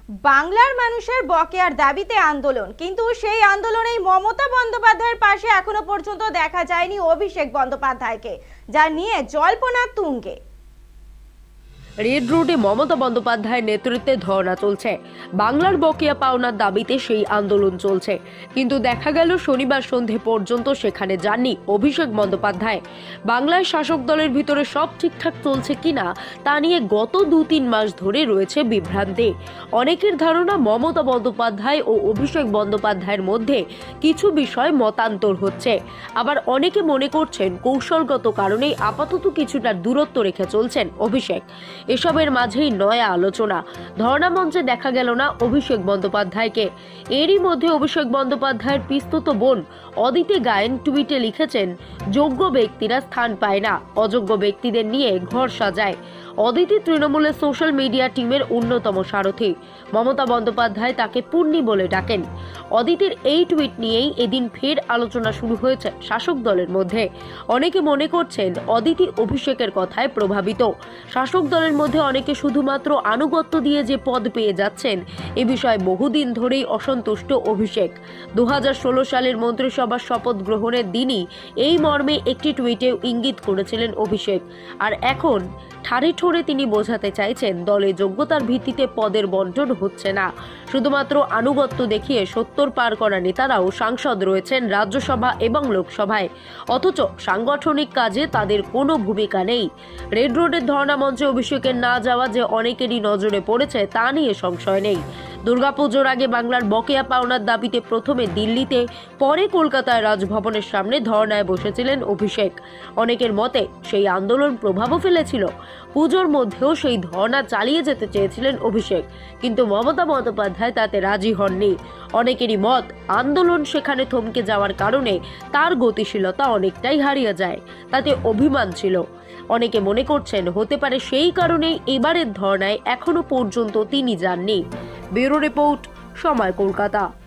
বাংলার মানুষের বকেয়ার দাবিতে আন্দোলন, কিন্তু সেই আন্দোলনেই মমতা বন্দ্যোপাধ্যায়ের পাশে এখনো পর্যন্ত দেখা যায়নি অভিষেক বন্দ্যোপাধ্যায়কে, যা নিয়ে জল্পনা তুঙ্গে। রেড রোডে মমতা বন্দ্যোপাধ্যায়ের নেতৃত্বে ধর্ণা চলছে। বাংলার বকেয়া পাওনার দাবিতে সেই আন্দোলন চলছে, কিন্তু দেখা গেল শনিবার সন্ধে পর্যন্ত সেখানে যাননি অভিষেক বন্দ্যোপাধ্যায়। বাংলায় শাসক দলের ভিতরে সব ঠিকঠাক চলছে কিনা তা নিয়ে গত 2-3 মাস ধরে রয়েছে বিভ্রান্তি। অনেকের ধারণা মমতা বন্দ্যোপাধ্যায় ও অভিষেক বন্দ্যোপাধ্যায়ের মধ্যে কিছু বিষয় মতান্তর হচ্ছে, আবার অনেকে মনে করছেন কৌশলগত কারণেই আপাতত কিছুটা দূরত্ব রেখে চলছেন অভিষেক। এসবের মাঝেই নয়া আলোচনা। ধর্ণা মঞ্চে দেখা গেল না অভিষেক বন্দ্যোপাধ্যায়কে। এরই মধ্যে অভিষেক বন্দ্যোপাধ্যায়ের পিস্তুত বোন অদিতি গায়েন টুইটে লিখেছেন, যোগ্য ব্যক্তিরা স্থান পায় না, অযোগ্য ব্যক্তিদের নিয়ে ঘর সাজায়। অদিতি তৃণমূলের সোশ্যাল মিডিয়া টিমের অন্যতম সারথী। মমতা বন্দ্যোপাধ্যায় তাকে পুণ্যি বলে ডাকেন। অদিতির এই টুইট নিয়েই এদিন ফের আলোচনা শুরু হয়েছে শাসক দলের মধ্যে। অনেকে মনে করছেন অদিতি অভিষেকের কথায় প্রভাবিত। শাসক দলের মধ্যে অনেকে শুধুমাত্র আনুগত্য দিয়ে যে পদ পেয়ে যাচ্ছেন এ বিষয়ে বহুদিন ধরেই অসন্তুষ্ট অভিষেক। 2016 সালের মন্ত্রিসভার শপথ গ্রহণের দিনই এই মর্মে একটি টুইটে ইঙ্গিত করেছিলেন অভিষেক। আর এখন ঠাড়ে ঠোড়ে তিনি বোঝাতে চাইছেন দলে যোগ্যতার ভিত্তিতে পদের বন্টন হচ্ছে না। শুধুমাত্র আনুগত্য দেখিয়ে 70 পার করা নেতারাও সাংসদ রয়েছেন রাজ্যসভা এবং লোকসভায়, অথচ সাংগঠনিক কাজে তাদের কোনো ভূমিকা নেই। রেড রোডের ধর্ণা মঞ্চে অভিষেকের না যাওয়া যে অনেকেরই নজরে পড়েছে তা নিয়ে সংশয় নেই। দুর্গাপুজোর আগে বাংলার বকেয়া পাওনার দাবিতে প্রথমে দিল্লিতে, পরে কলকাতায় রাজভবনের সামনে ধর্ণায় বসেছিলেন অভিষেক। অনেকের মতে সেই আন্দোলন প্রভাবও ফেলেছিল। পুজোর মধ্যেও সেই ধর্ণা চালিয়ে যেতে চেয়েছিলেন অভিষেক, কিন্তু মমতা বন্দ্যোপাধ্যায় তাতে রাজি হননি। অনেকেরই মত আন্দোলন সেখানে থমকে যাওয়ার কারণে তার গতিশীলতা অনেকটাই হারিয়ে যায়, তাতে অভিমান ছিল। অনেকে মনে করছেন হতে পারে সেই কারণেই এবারের ধর্ণায় এখনো পর্যন্ত তিনি যাননি। ব্যুরো রিপোর্ট, সময় কলকাতা।